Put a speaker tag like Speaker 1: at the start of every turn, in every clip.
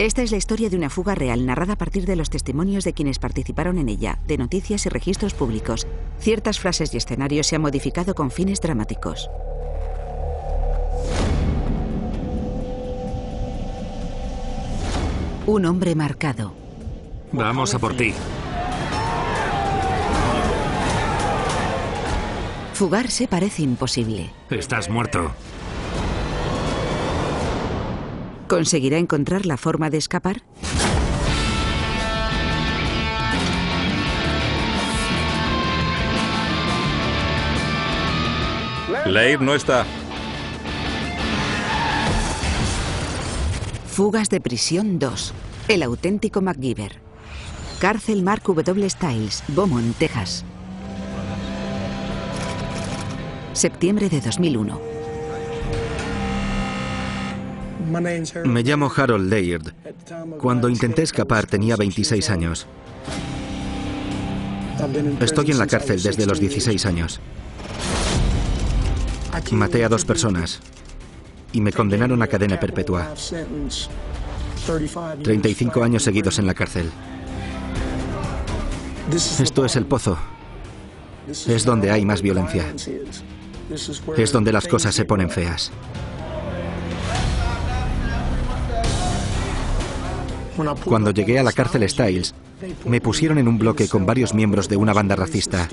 Speaker 1: Esta es la historia de una fuga real, narrada a partir de los testimonios de quienes participaron en ella, de noticias y registros públicos. Ciertas frases y escenarios se han modificado con fines dramáticos. Un hombre marcado.
Speaker 2: Vamos a por ti.
Speaker 1: Fugarse parece imposible.
Speaker 2: Estás muerto.
Speaker 1: ¿Conseguirá encontrar la forma de escapar?
Speaker 3: Laird no está.
Speaker 1: Fugas de prisión 2. El auténtico MacGyver. Cárcel Mark W. Stiles, Beaumont, Texas. Septiembre de 2001.
Speaker 4: Me llamo Harold Laird. Cuando intenté escapar tenía 26 años. Estoy en la cárcel desde los 16 años. Maté a 2 personas y me condenaron a cadena perpetua. 35 años seguidos en la cárcel. Esto es el pozo. Es donde hay más violencia. Es donde las cosas se ponen feas. Cuando llegué a la cárcel Stiles, me pusieron en un bloque con varios miembros de una banda racista.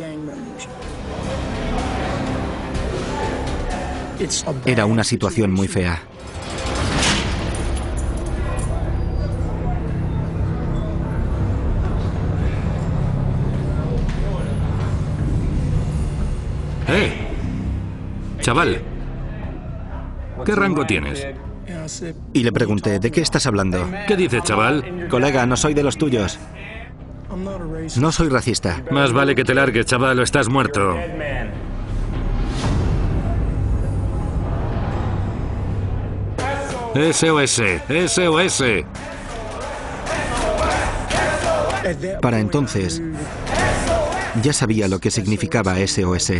Speaker 4: Era una situación muy fea.
Speaker 2: Chaval, ¿qué rango tienes?
Speaker 4: Y le pregunté, ¿de qué estás hablando?
Speaker 2: ¿Qué dices, chaval?
Speaker 4: Colega, no soy de los tuyos. No soy racista.
Speaker 2: Más vale que te largues, chaval, o estás muerto. SOS, SOS.
Speaker 4: Para entonces, ya sabía lo que significaba SOS.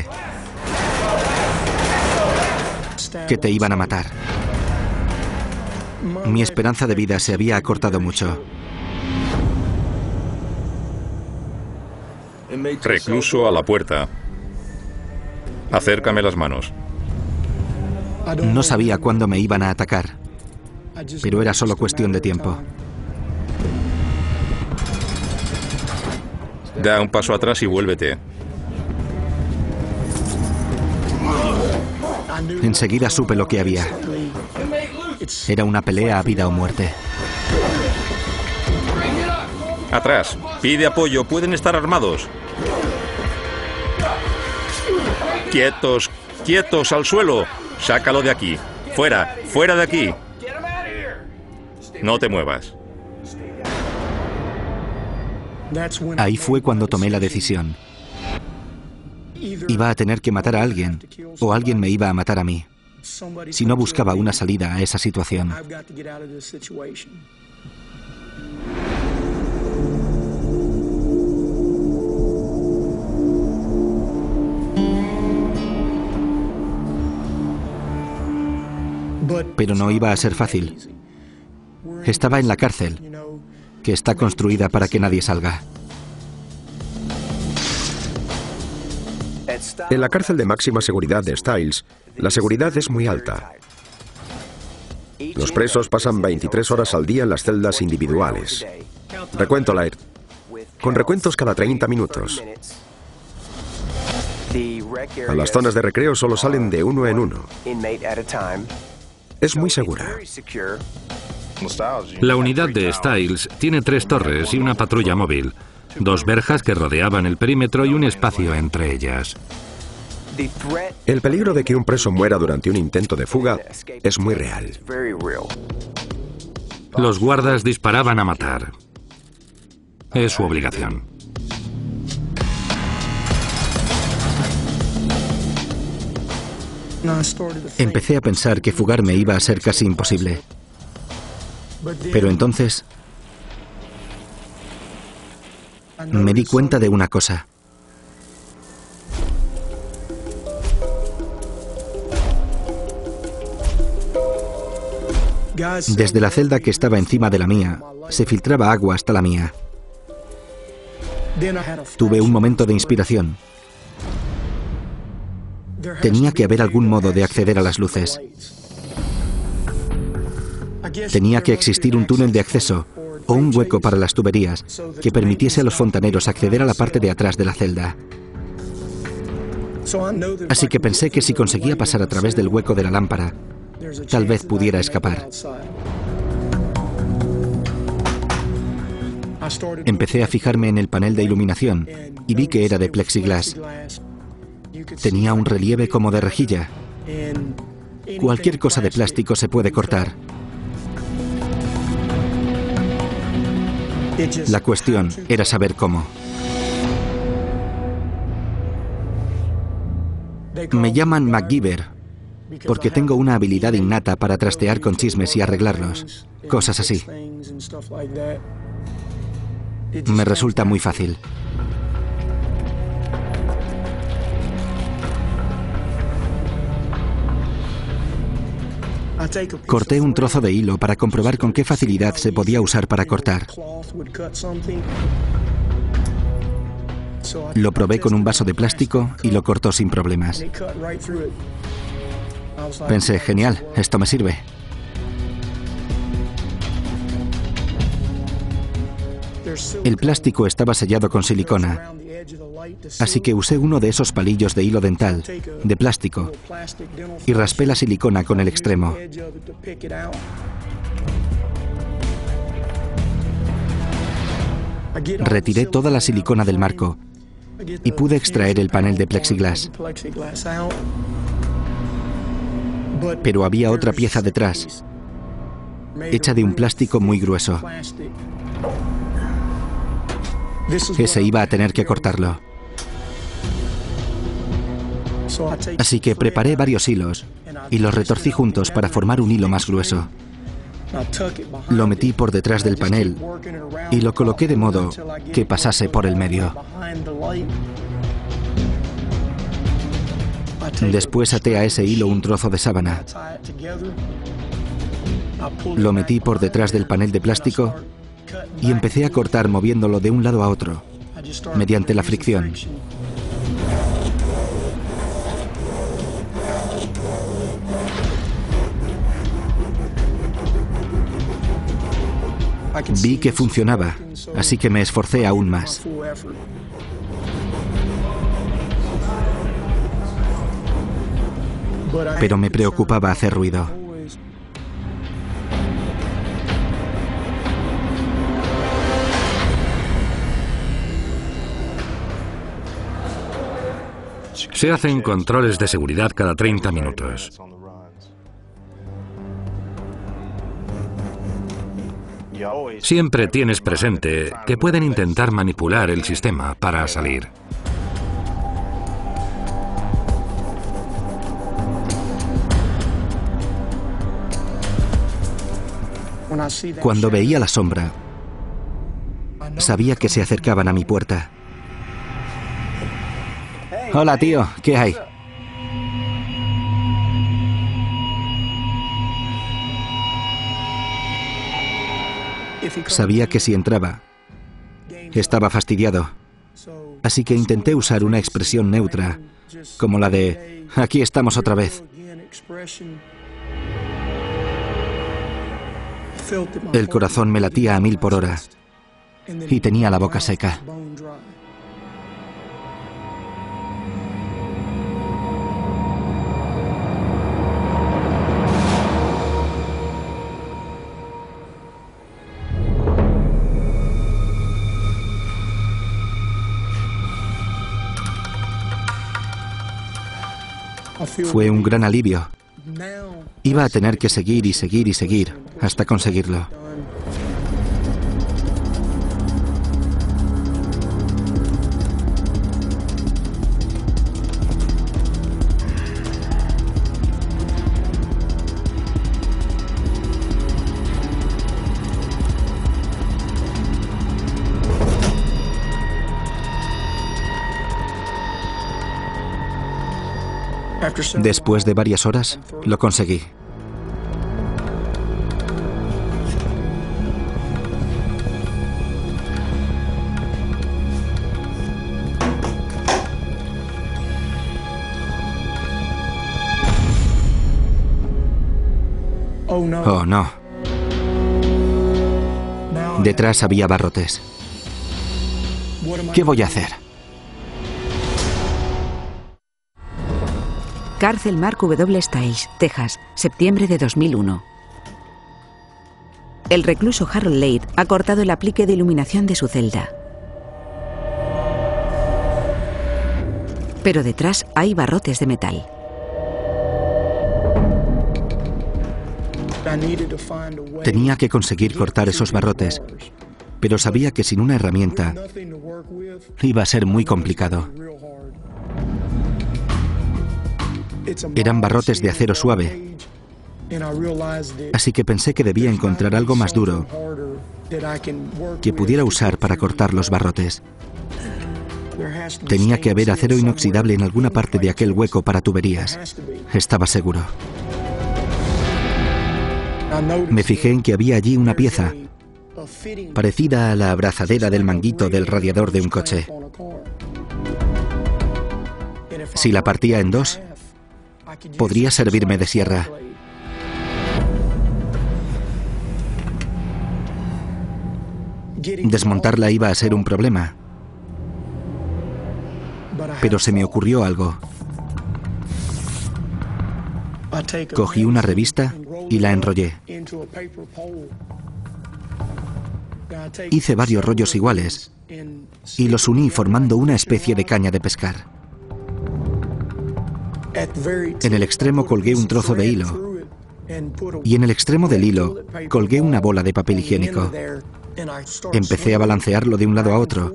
Speaker 4: Que te iban a matar. Mi esperanza de vida se había acortado mucho.
Speaker 3: Recluso a la puerta. Acércame las manos.
Speaker 4: No sabía cuándo me iban a atacar, pero era solo cuestión de tiempo.
Speaker 3: Da un paso atrás y vuélvete.
Speaker 4: Enseguida supe lo que había. Era una pelea a vida o muerte.
Speaker 3: Atrás. Pide apoyo. Pueden estar armados. Quietos. Quietos. Al suelo. Sácalo de aquí. Fuera. Fuera de aquí. No te muevas.
Speaker 4: Ahí fue cuando tomé la decisión. Iba a tener que matar a alguien, o alguien me iba a matar a mí, si no buscaba una salida a esa situación. Pero no iba a ser fácil. Estaba en la cárcel, que está construida para que nadie salga.
Speaker 5: En la cárcel de máxima seguridad de Stiles, la seguridad es muy alta. Los presos pasan 23 horas al día en las celdas individuales. Recuento, Laird. Con recuentos cada 30 minutos. A las zonas de recreo solo salen de uno en uno. Es muy segura.
Speaker 2: La unidad de Stiles tiene 3 torres y una patrulla móvil, 2 verjas que rodeaban el perímetro y un espacio entre ellas.
Speaker 5: El peligro de que un preso muera durante un intento de fuga es muy real.
Speaker 2: Los guardas disparaban a matar. Es su obligación.
Speaker 4: Empecé a pensar que fugarme iba a ser casi imposible. Pero entonces me di cuenta de una cosa. Desde la celda que estaba encima de la mía, se filtraba agua hasta la mía. Tuve un momento de inspiración. Tenía que haber algún modo de acceder a las luces. Tenía que existir un túnel de acceso o un hueco para las tuberías que permitiese a los fontaneros acceder a la parte de atrás de la celda. Así que pensé que si conseguía pasar a través del hueco de la lámpara, tal vez pudiera escapar. Empecé a fijarme en el panel de iluminación y vi que era de plexiglas. Tenía un relieve como de rejilla. Cualquier cosa de plástico se puede cortar. La cuestión era saber cómo. Me llaman MacGyver porque tengo una habilidad innata para trastear con chismes y arreglarlos. Cosas así. Me resulta muy fácil. Corté un trozo de hilo para comprobar con qué facilidad se podía usar para cortar. Lo probé con un vaso de plástico y lo cortó sin problemas. Pensé, genial, esto me sirve. El plástico estaba sellado con silicona, así que usé uno de esos palillos de hilo dental, de plástico, y raspé la silicona con el extremo. Retiré toda la silicona del marco y pude extraer el panel de plexiglas. Pero había otra pieza detrás, hecha de un plástico muy grueso. Ese iba a tener que cortarlo. Así que preparé varios hilos y los retorcí juntos para formar un hilo más grueso. Lo metí por detrás del panel y lo coloqué de modo que pasase por el medio. Después até a ese hilo un trozo de sábana. Lo metí por detrás del panel de plástico y empecé a cortar moviéndolo de un lado a otro, mediante la fricción. Vi que funcionaba, así que me esforcé aún más. Pero me preocupaba hacer ruido.
Speaker 2: Se hacen controles de seguridad cada 30 minutos. Siempre tienes presente que pueden intentar manipular el sistema para salir.
Speaker 4: Cuando veía la sombra, sabía que se acercaban a mi puerta. Hola, tío, ¿qué hay? Sabía que si entraba, estaba fastidiado. Así que intenté usar una expresión neutra, como la de «aquí estamos otra vez». El corazón me latía a 1000 por hora y tenía la boca seca. Fue un gran alivio. Iba a tener que seguir y seguir y seguir hasta conseguirlo. Después de varias horas, lo conseguí. Oh, no. Detrás había barrotes. ¿Qué voy a hacer?
Speaker 1: Cárcel Mark W. Stiles, Texas, septiembre de 2001. El recluso Harold Lade ha cortado el aplique de iluminación de su celda. Pero detrás hay barrotes de metal.
Speaker 4: Tenía que conseguir cortar esos barrotes, pero sabía que sin una herramienta iba a ser muy complicado. Eran barrotes de acero suave, así que pensé que debía encontrar algo más duro que pudiera usar para cortar los barrotes. Tenía que haber acero inoxidable en alguna parte de aquel hueco para tuberías. Estaba seguro. Me fijé en que había allí una pieza parecida a la abrazadera del manguito del radiador de un coche. Si la partía en dos, podría servirme de sierra. Desmontarla iba a ser un problema. Pero se me ocurrió algo. Cogí una revista y la enrollé. Hice varios rollos iguales y los uní formando una especie de caña de pescar. En el extremo colgué un trozo de hilo y en el extremo del hilo colgué una bola de papel higiénico. Empecé a balancearlo de un lado a otro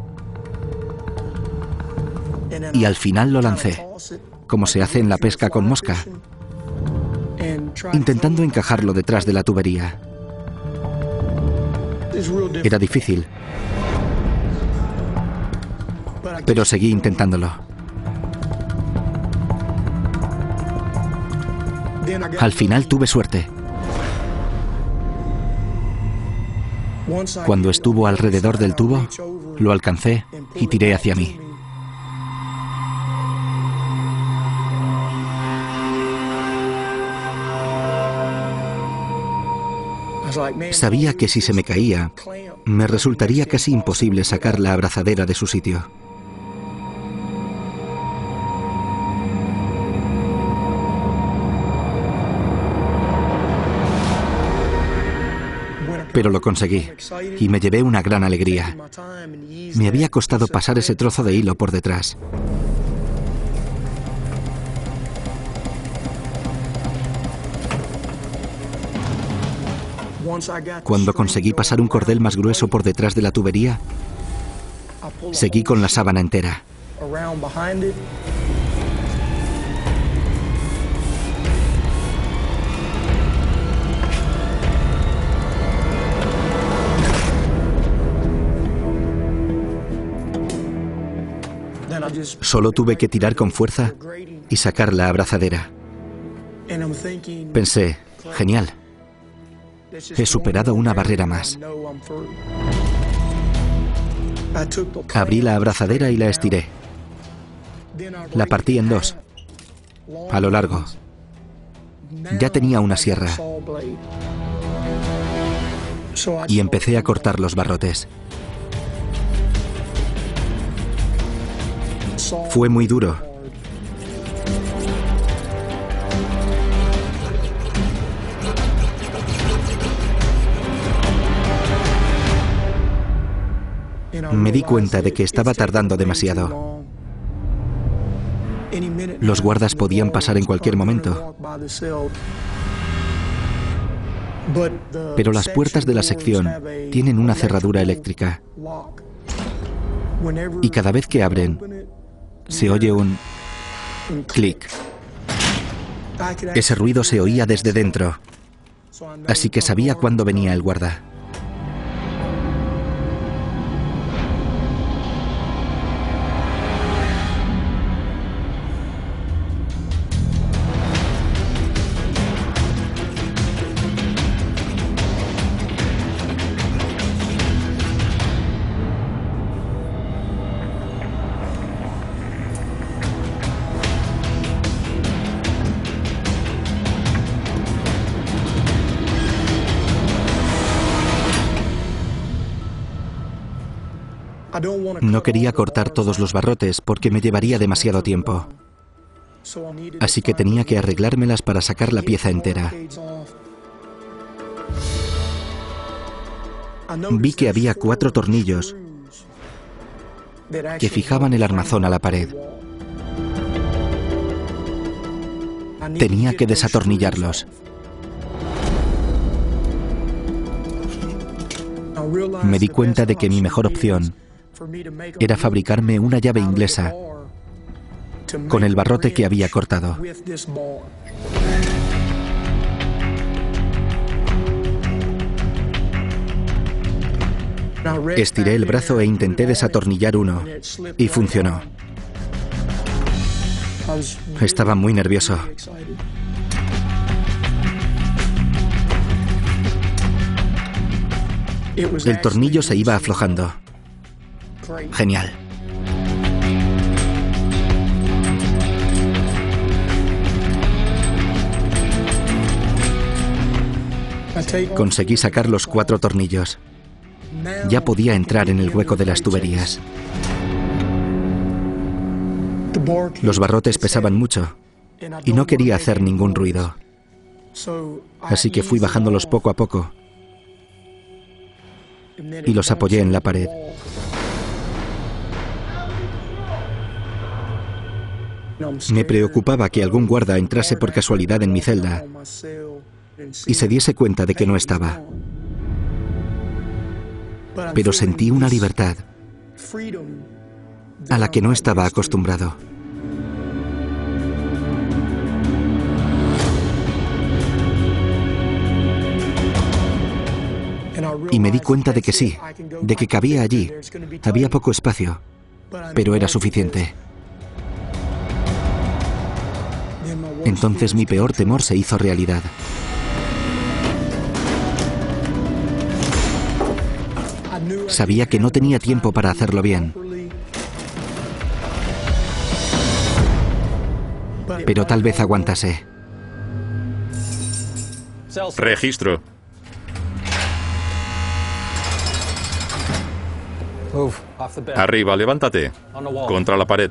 Speaker 4: y al final lo lancé, como se hace en la pesca con mosca, intentando encajarlo detrás de la tubería. Era difícil, pero seguí intentándolo. Al final tuve suerte. Cuando estuvo alrededor del tubo, lo alcancé y tiré hacia mí. Sabía que si se me caía, me resultaría casi imposible sacar la abrazadera de su sitio. Pero lo conseguí y me llevé una gran alegría. Me había costado pasar ese trozo de hilo por detrás. Cuando conseguí pasar un cordel más grueso por detrás de la tubería, seguí con la sábana entera. Solo tuve que tirar con fuerza y sacar la abrazadera. Pensé, genial. He superado una barrera más. Abrí la abrazadera y la estiré. La partí en dos, a lo largo. Ya tenía una sierra. Y empecé a cortar los barrotes. Fue muy duro. Me di cuenta de que estaba tardando demasiado. Los guardas podían pasar en cualquier momento. Pero las puertas de la sección tienen una cerradura eléctrica. Y cada vez que abren, se oye un clic. Ese ruido se oía desde dentro, así que sabía cuándo venía el guarda. No quería cortar todos los barrotes porque me llevaría demasiado tiempo. Así que tenía que arreglármelas para sacar la pieza entera. Vi que había 4 tornillos que fijaban el armazón a la pared. Tenía que desatornillarlos. Me di cuenta de que mi mejor opción era fabricarme una llave inglesa con el barrote que había cortado. Estiré el brazo e intenté desatornillar uno, y funcionó. Estaba muy nervioso. El tornillo se iba aflojando. Genial. Conseguí sacar los 4 tornillos. Ya podía entrar en el hueco de las tuberías. Los barrotes pesaban mucho y no quería hacer ningún ruido. Así que fui bajándolos poco a poco y los apoyé en la pared. Me preocupaba que algún guarda entrase por casualidad en mi celda y se diese cuenta de que no estaba. Pero sentí una libertad a la que no estaba acostumbrado. Y me di cuenta de que sí, de que cabía allí. Había poco espacio, pero era suficiente. Entonces mi peor temor se hizo realidad. Sabía que no tenía tiempo para hacerlo bien. Pero tal vez aguantase.
Speaker 3: Registro. Arriba, levántate. Contra la pared.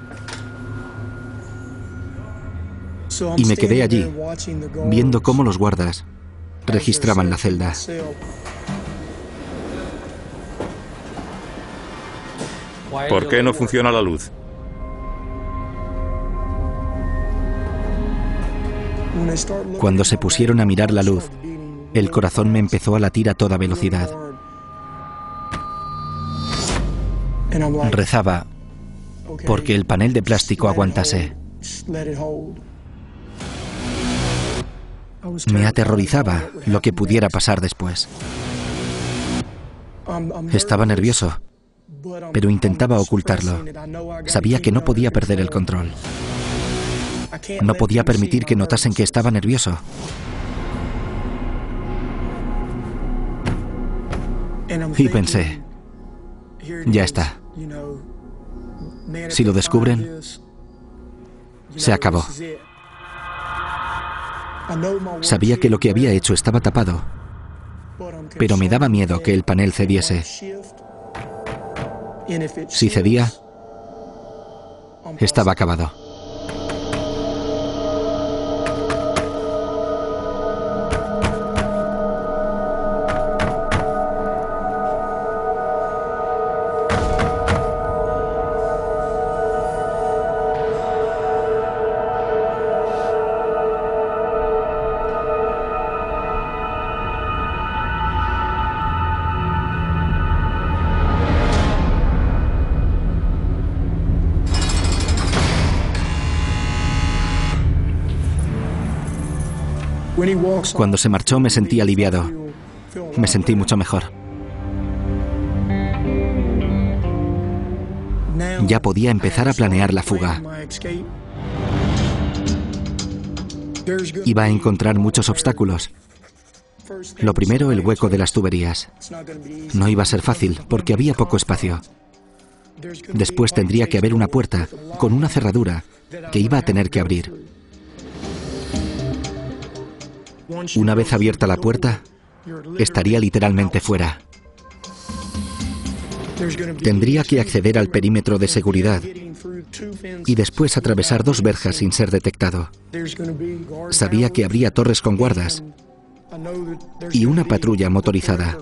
Speaker 4: Y me quedé allí, viendo cómo los guardas registraban la celda.
Speaker 3: ¿Por qué no funciona la luz?
Speaker 4: Cuando se pusieron a mirar la luz, el corazón me empezó a latir a toda velocidad. Rezaba porque el panel de plástico aguantase. Me aterrorizaba lo que pudiera pasar después. Estaba nervioso, pero intentaba ocultarlo. Sabía que no podía perder el control. No podía permitir que notasen que estaba nervioso. Y pensé, ya está. Si lo descubren, se acabó. Sabía que lo que había hecho estaba tapado, pero me daba miedo que el panel cediese. Si cedía, estaba acabado. Cuando se marchó me sentí aliviado. Me sentí mucho mejor. Ya podía empezar a planear la fuga. Iba a encontrar muchos obstáculos. Lo primero, el hueco de las tuberías. No iba a ser fácil, porque había poco espacio. Después tendría que haber una puerta, con una cerradura, que iba a tener que abrir. Una vez abierta la puerta, estaría literalmente fuera. Tendría que acceder al perímetro de seguridad y después atravesar 2 verjas sin ser detectado. Sabía que habría torres con guardas y una patrulla motorizada.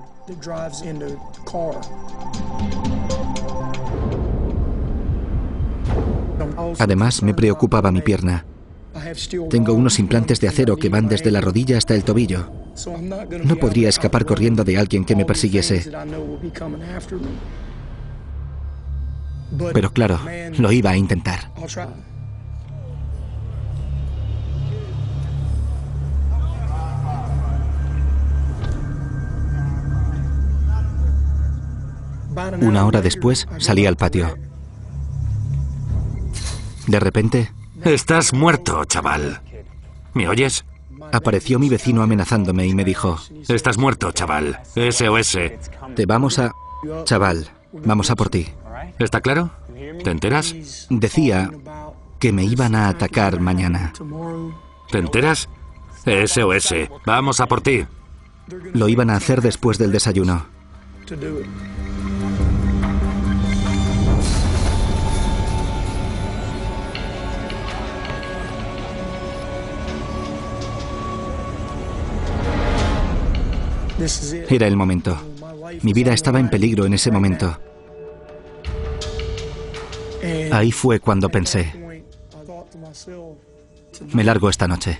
Speaker 4: Además, me preocupaba mi pierna. Tengo unos implantes de acero que van desde la rodilla hasta el tobillo. No podría escapar corriendo de alguien que me persiguiese. Pero claro, lo iba a intentar. Una hora después, salí al patio. De repente...
Speaker 2: Estás muerto, chaval. ¿Me oyes?
Speaker 4: Apareció mi vecino amenazándome y me dijo:
Speaker 2: Estás muerto, chaval. SOS.
Speaker 4: Te vamos a... Chaval, vamos a por ti.
Speaker 2: ¿Está claro? ¿Te enteras?
Speaker 4: Decía que me iban a atacar mañana.
Speaker 2: ¿Te enteras? SOS. Vamos a por ti.
Speaker 4: Lo iban a hacer después del desayuno. Era el momento. Mi vida estaba en peligro en ese momento. Ahí fue cuando pensé: me largo esta noche.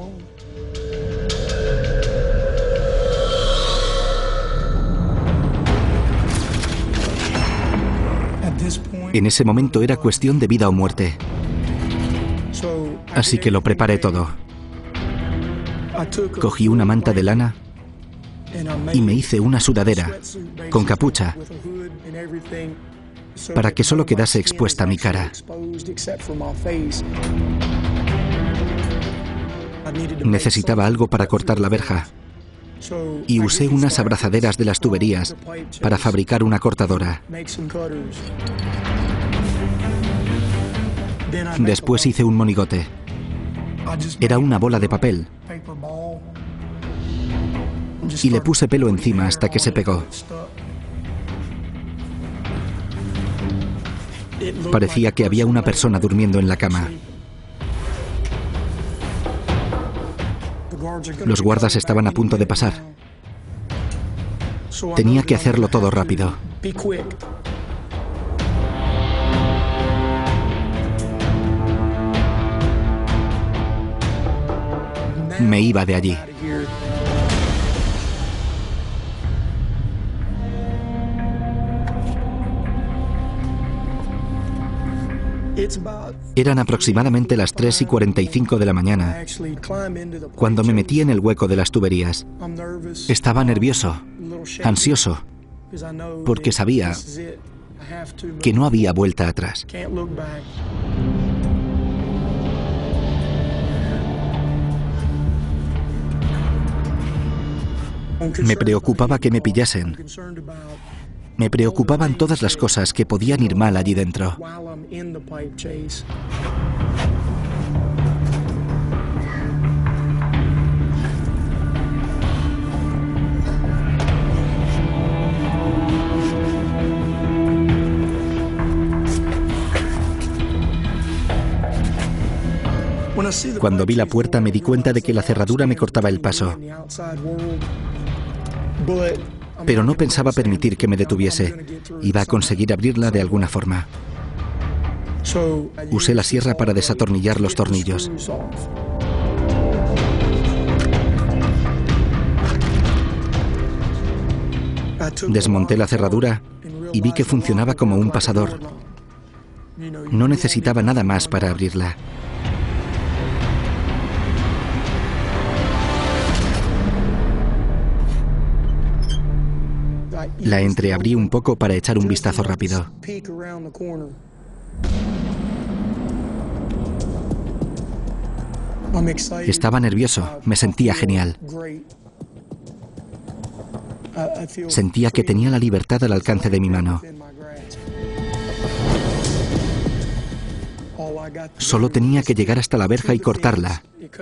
Speaker 4: En ese momento era cuestión de vida o muerte. Así que lo preparé todo. Cogí una manta de lana y me hice una sudadera con capucha para que solo quedase expuesta mi cara. Necesitaba algo para cortar la verja y usé unas abrazaderas de las tuberías para fabricar una cortadora. Después hice un monigote. Era una bola de papel y le puse pelo encima hasta que se pegó. Parecía que había una persona durmiendo en la cama. Los guardas estaban a punto de pasar. Tenía que hacerlo todo rápido. Me iba de allí. Eran aproximadamente las 3:45 de la mañana cuando me metí en el hueco de las tuberías. Estaba nervioso, ansioso, porque sabía que no había vuelta atrás. Me preocupaba que me pillasen. Me preocupaban todas las cosas que podían ir mal allí dentro. Cuando vi la puerta me di cuenta de que la cerradura me cortaba el paso. Pero no pensaba permitir que me detuviese. Iba a conseguir abrirla de alguna forma. Usé la sierra para desatornillar los tornillos. Desmonté la cerradura y vi que funcionaba como un pasador. No necesitaba nada más para abrirla. La entreabrí un poco para echar un vistazo rápido. Estaba nervioso, me sentía genial. Sentía que tenía la libertad al alcance de mi mano. Solo tenía que llegar hasta la verja y cortarla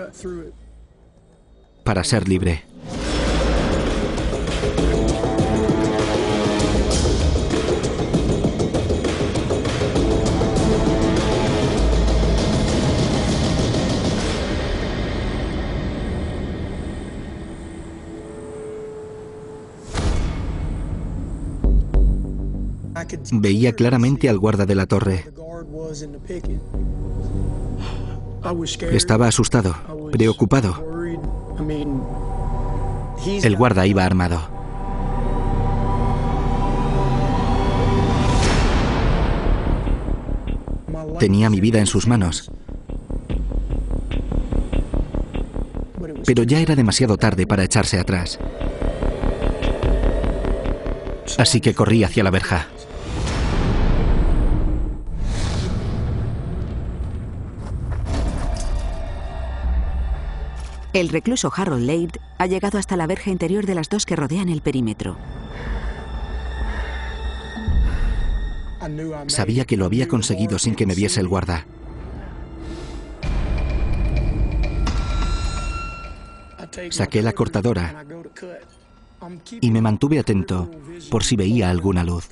Speaker 4: para ser libre. Veía claramente al guarda de la torre. Estaba asustado, preocupado. El guarda iba armado. Tenía mi vida en sus manos. Pero ya era demasiado tarde para echarse atrás. Así que corrí hacia la verja.
Speaker 1: El recluso Harold Laird ha llegado hasta la verja interior de las dos que rodean el perímetro.
Speaker 4: Sabía que lo había conseguido sin que me viese el guarda. Saqué la cortadora y me mantuve atento por si veía alguna luz.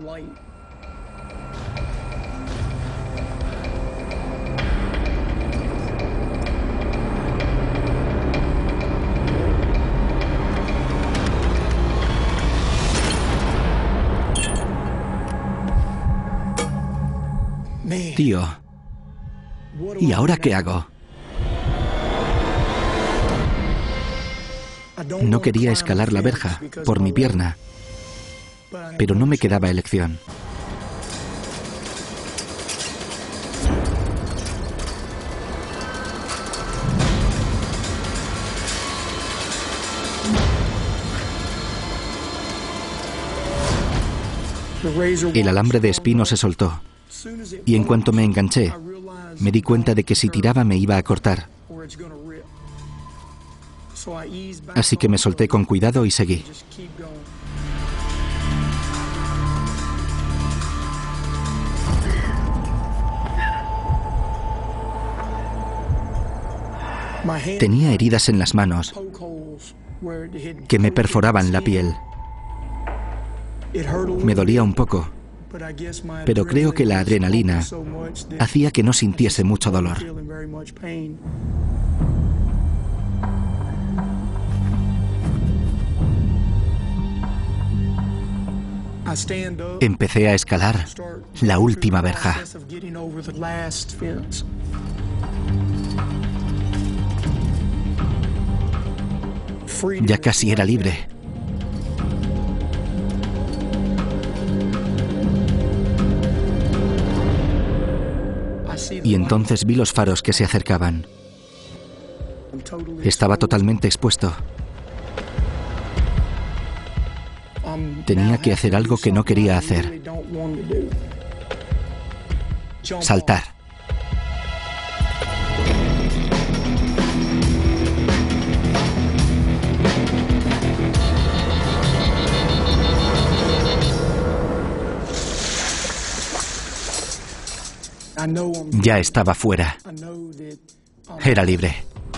Speaker 4: Tío, ¿y ahora qué hago? No quería escalar la verja por mi pierna, pero no me quedaba elección. El alambre de espino se soltó, y en cuanto me enganché, me di cuenta de que si tiraba me iba a cortar. Así que me solté con cuidado y seguí. Tenía heridas en las manos que me perforaban la piel. Me dolía un poco, pero creo que la adrenalina hacía que no sintiese mucho dolor. Empecé a escalar la última verja. Ya casi era libre. Y entonces vi los faros que se acercaban. Estaba totalmente expuesto. Tenía que hacer algo que no quería hacer. Saltar. Ya estaba fuera. Era libre.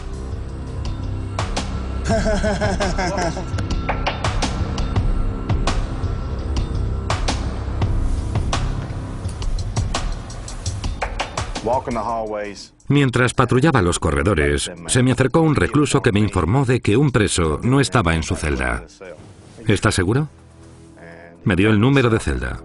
Speaker 2: Mientras patrullaba los corredores, se me acercó un recluso que me informó de que un preso no estaba en su celda. ¿Estás seguro? Me dio el número de celda.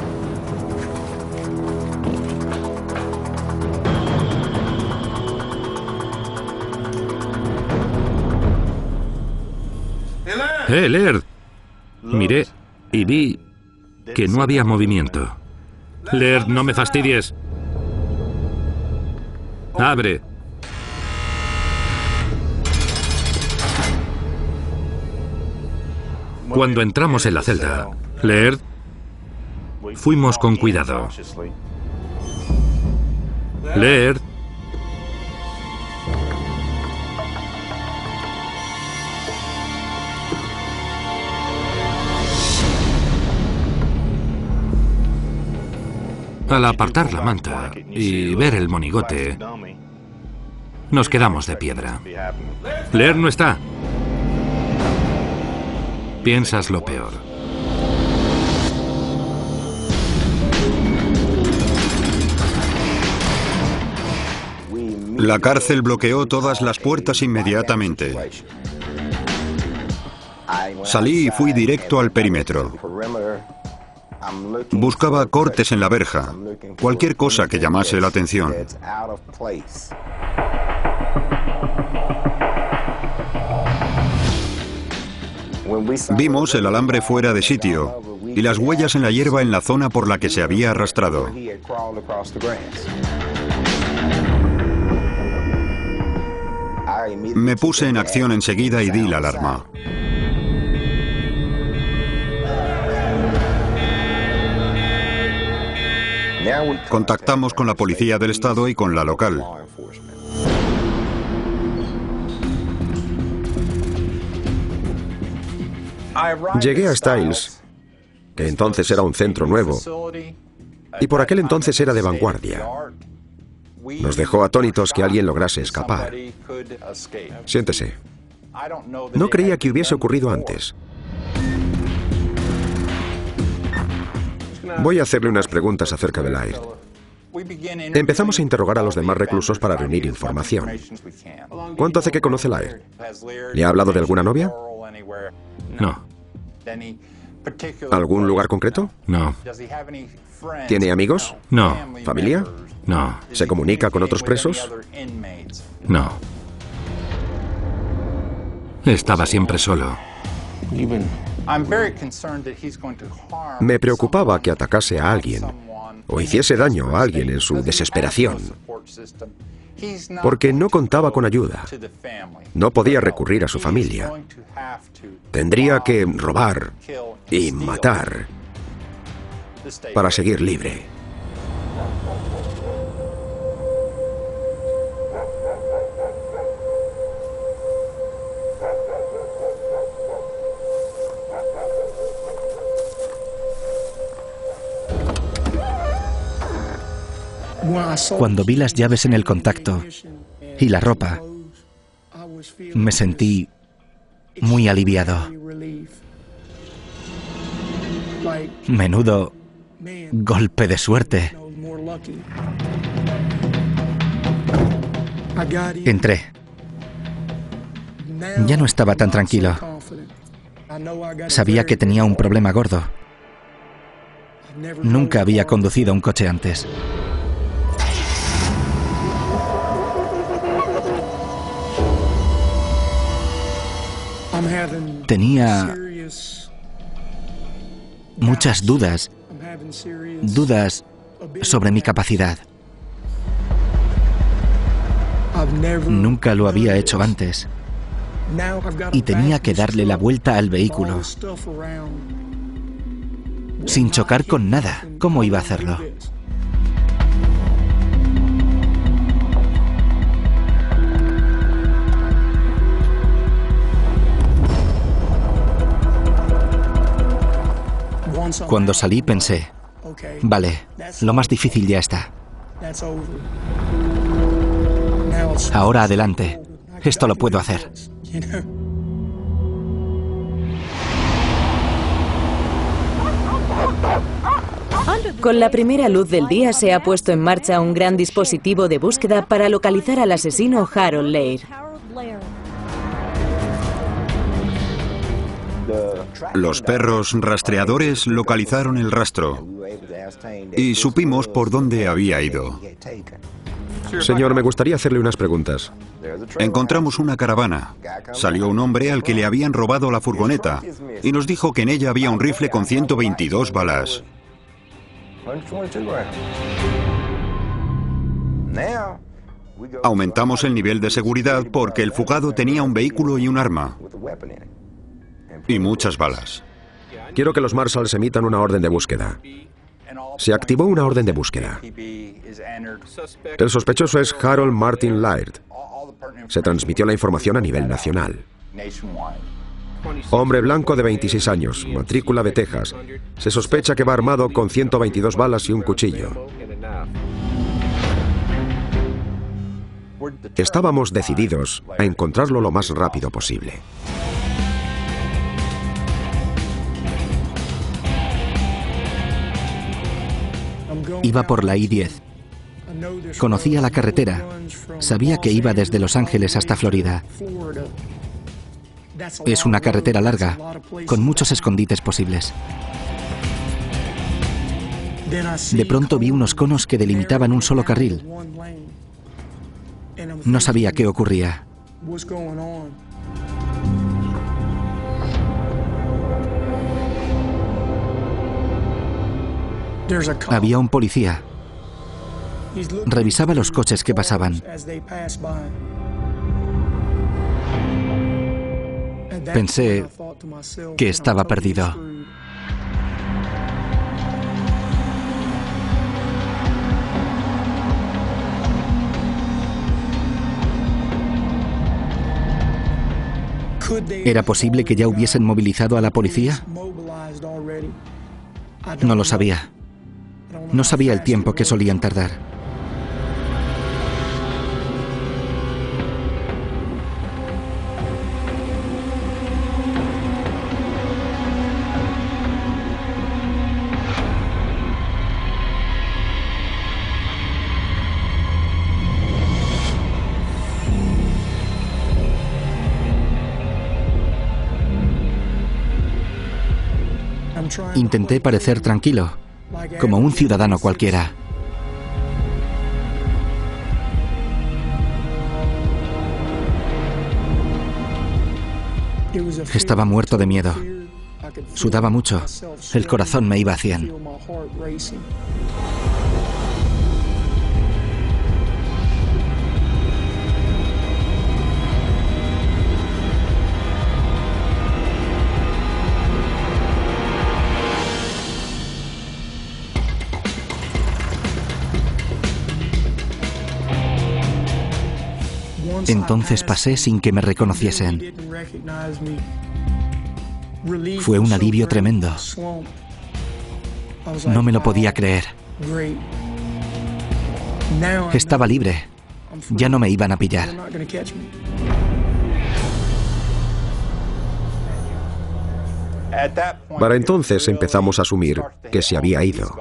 Speaker 2: Laird. Miré y vi que no había movimiento. Laird, no me fastidies. ¡Abre! Cuando entramos en la celda, Laird, fuimos con cuidado. Laird. Al apartar la manta y ver el monigote, nos quedamos de piedra. Laird no está. Piensas lo peor.
Speaker 6: La cárcel bloqueó todas las puertas inmediatamente. Salí y fui directo al perímetro. Buscaba cortes en la verja, cualquier cosa que llamase la atención. Vimos el alambre fuera de sitio y las huellas en la hierba en la zona por la que se había arrastrado. Me puse en acción enseguida y di la alarma. Contactamos con la policía del estado y con la local.
Speaker 5: Llegué a Stiles, que entonces era un centro nuevo, y por aquel entonces era de vanguardia. Nos dejó atónitos que alguien lograse escapar. Siéntese. No creía que hubiese ocurrido antes. Voy a hacerle unas preguntas acerca de Laird. Empezamos a interrogar a los demás reclusos para reunir información. ¿Cuánto hace que conoce Laird? ¿Le ha hablado de alguna novia?
Speaker 2: No.
Speaker 5: ¿Algún lugar concreto?
Speaker 2: No.
Speaker 5: ¿Tiene amigos?
Speaker 2: No.
Speaker 5: ¿Familia?
Speaker 2: No.
Speaker 5: ¿Se comunica con otros presos?
Speaker 2: No. Estaba siempre solo.
Speaker 5: Me preocupaba que atacase a alguien o hiciese daño a alguien en su desesperación, porque no contaba con ayuda. No podía recurrir a su familia. Tendría que robar y matar para seguir libre.
Speaker 4: Cuando vi las llaves en el contacto y la ropa, me sentí muy aliviado. Menudo golpe de suerte. Entré. Ya no estaba tan tranquilo. Sabía que tenía un problema gordo. Nunca había conducido un coche antes. Tenía muchas dudas sobre mi capacidad. Nunca lo había hecho antes y tenía que darle la vuelta al vehículo sin chocar con nada. ¿Cómo iba a hacerlo? Cuando salí pensé, vale, lo más difícil ya está. Ahora adelante, esto lo puedo hacer.
Speaker 7: Con la primera luz del día se ha puesto en marcha un gran dispositivo de búsqueda para localizar al asesino Harold Laird.
Speaker 6: Los perros rastreadores localizaron el rastro y supimos por dónde había ido.
Speaker 5: Señor, me gustaría hacerle unas preguntas.
Speaker 6: Encontramos una caravana. Salió un hombre al que le habían robado la furgoneta y nos dijo que en ella había un rifle con 122 balas. Aumentamos el nivel de seguridad porque el fugado tenía un vehículo y un arma. Y muchas balas.
Speaker 5: Quiero que los Marshalls emitan una orden de búsqueda. Se activó una orden de búsqueda. El sospechoso es Harold Martin Laird. Se transmitió la información a nivel nacional. Hombre blanco de 26 años, matrícula de Texas. Se sospecha que va armado con 122 balas y un cuchillo. Estábamos decididos a encontrarlo lo más rápido posible.
Speaker 4: Iba por la I-10. Conocía la carretera. Sabía que iba desde Los Ángeles hasta Florida. Es una carretera larga, con muchos escondites posibles. De pronto vi unos conos que delimitaban un solo carril. No sabía qué ocurría. Había un policía. Revisaba los coches que pasaban. Pensé que estaba perdido. ¿Era posible que ya hubiesen movilizado a la policía? No lo sabía. No sabía el tiempo que solían tardar. Intenté parecer tranquilo, como un ciudadano cualquiera. Estaba muerto de miedo. Sudaba mucho. El corazón me iba a 100. Entonces pasé sin que me reconociesen. Fue un alivio tremendo. No me lo podía creer. Estaba libre. Ya no me iban a pillar.
Speaker 5: Para entonces empezamos a asumir que se había ido.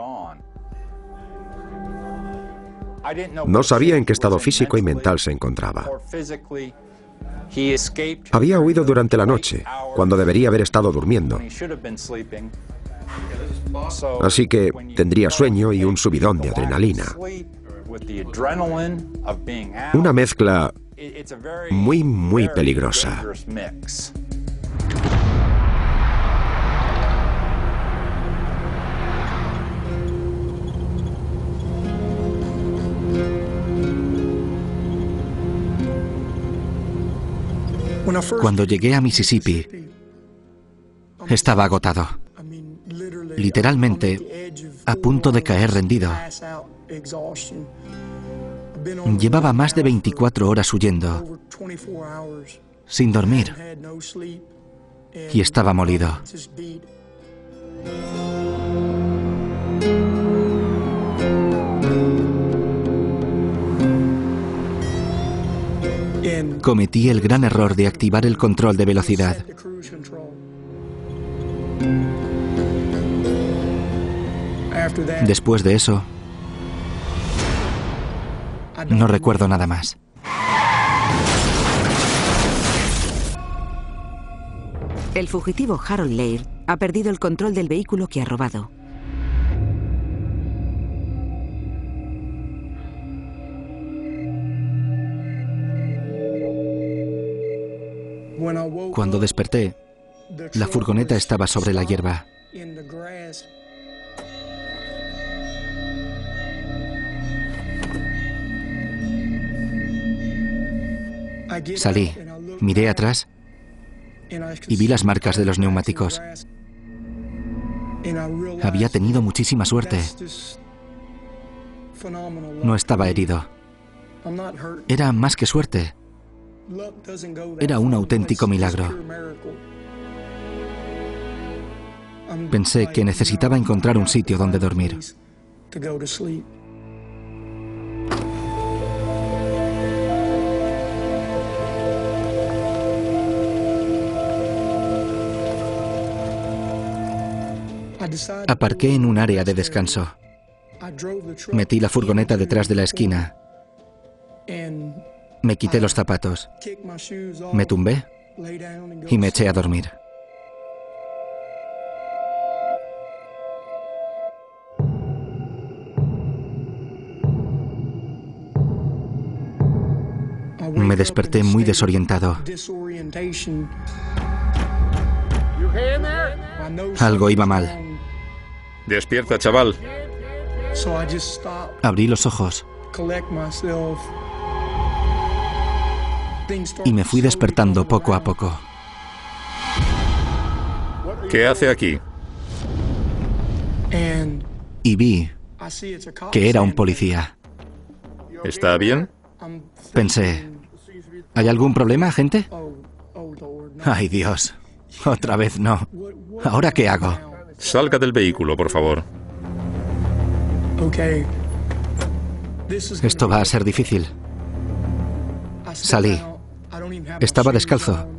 Speaker 5: No sabía en qué estado físico y mental se encontraba. Había huido durante la noche, cuando debería haber estado durmiendo. Así que tendría sueño y un subidón de adrenalina. Una mezcla muy, muy peligrosa.
Speaker 4: Cuando llegué a Mississippi, estaba agotado. Literalmente, a punto de caer rendido. Llevaba más de 24 horas huyendo, sin dormir, y estaba molido. Cometí el gran error de activar el control de velocidad. Después de eso, no recuerdo nada más.
Speaker 1: El fugitivo Harold Laird ha perdido el control del vehículo que ha robado.
Speaker 4: Cuando desperté, la furgoneta estaba sobre la hierba. Salí, miré atrás y vi las marcas de los neumáticos. Había tenido muchísima suerte. No estaba herido. Era más que suerte. Era un auténtico milagro. Pensé que necesitaba encontrar un sitio donde dormir. Aparqué en un área de descanso. Metí la furgoneta detrás de la esquina. Me quité los zapatos, me tumbé y me eché a dormir. Me desperté muy desorientado. Algo iba mal.
Speaker 3: Despierta, chaval.
Speaker 4: Abrí los ojos y me fui despertando poco a poco.
Speaker 3: ¿Qué hace aquí?
Speaker 4: Y vi que era un policía.
Speaker 3: ¿Está bien?
Speaker 4: Pensé, ¿hay algún problema, agente? Ay, Dios. Otra vez no. ¿Ahora qué hago?
Speaker 3: Salga del vehículo, por favor.
Speaker 4: Esto va a ser difícil. Salí. Estaba descalzo.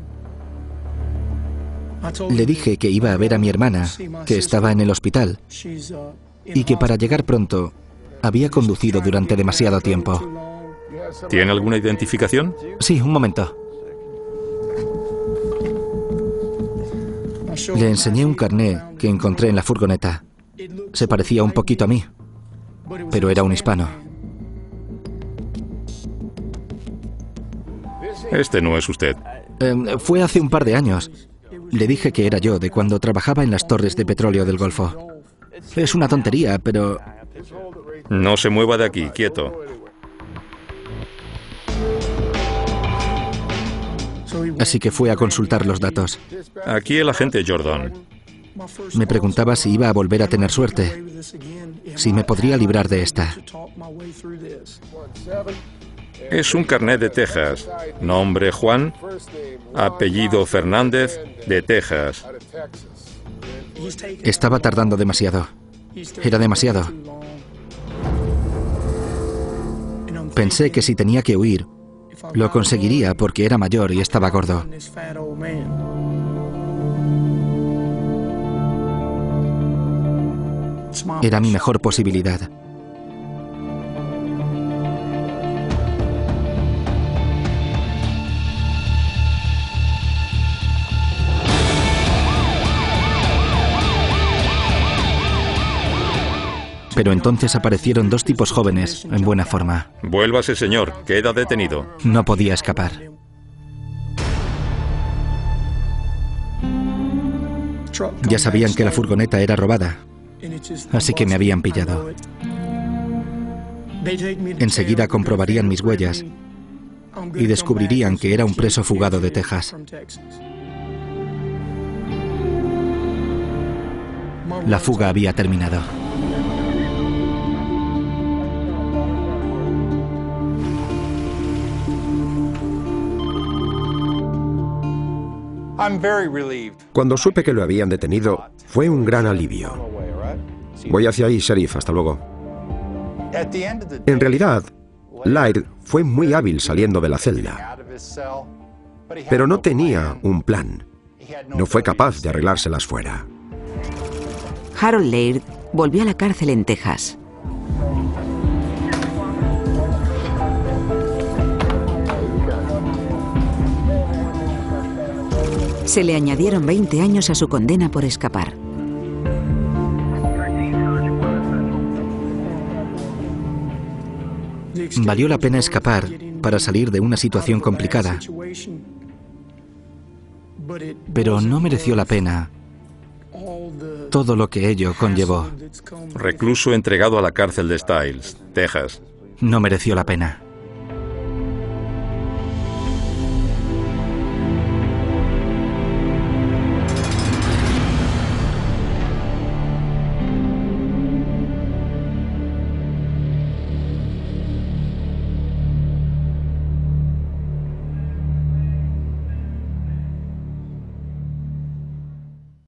Speaker 4: Le dije que iba a ver a mi hermana, que estaba en el hospital, y que para llegar pronto había conducido durante demasiado tiempo.
Speaker 3: ¿Tiene alguna identificación?
Speaker 4: Sí, un momento. Le enseñé un carné que encontré en la furgoneta. Se parecía un poquito a mí, pero era un hispano.
Speaker 3: Este no es usted.
Speaker 4: Fue hace un par de años. Le dije que era yo, de cuando trabajaba en las torres de petróleo del Golfo. Es una tontería, pero...
Speaker 3: No se mueva de aquí, quieto.
Speaker 4: Así que fue a consultar los datos.
Speaker 3: Aquí el agente Jordan.
Speaker 4: Me preguntaba si iba a volver a tener suerte, si me podría librar de esta.
Speaker 3: Es un carnet de Texas. Nombre Juan, apellido Fernández, de Texas.
Speaker 4: Estaba tardando demasiado. Era demasiado. Pensé que si tenía que huir, lo conseguiría porque era mayor y estaba gordo. Era mi mejor posibilidad. Pero entonces aparecieron dos tipos jóvenes, en buena forma.
Speaker 3: Vuélvase, señor. Queda detenido.
Speaker 4: No podía escapar. Ya sabían que la furgoneta era robada, así que me habían pillado. Enseguida comprobarían mis huellas y descubrirían que era un preso fugado de Texas. La fuga había terminado.
Speaker 5: Cuando supe que lo habían detenido, fue un gran alivio. Voy hacia ahí, sheriff. Hasta luego. En realidad, Laird fue muy hábil saliendo de la celda, pero no tenía un plan. No fue capaz de arreglárselas fuera.
Speaker 1: Harold Laird volvió a la cárcel en Texas. Se le añadieron 20 años a su condena por escapar.
Speaker 4: Valió la pena escapar para salir de una situación complicada, pero no mereció la pena todo lo que ello conllevó.
Speaker 3: Recluso entregado a la cárcel de Stiles, Texas.
Speaker 4: No mereció la pena.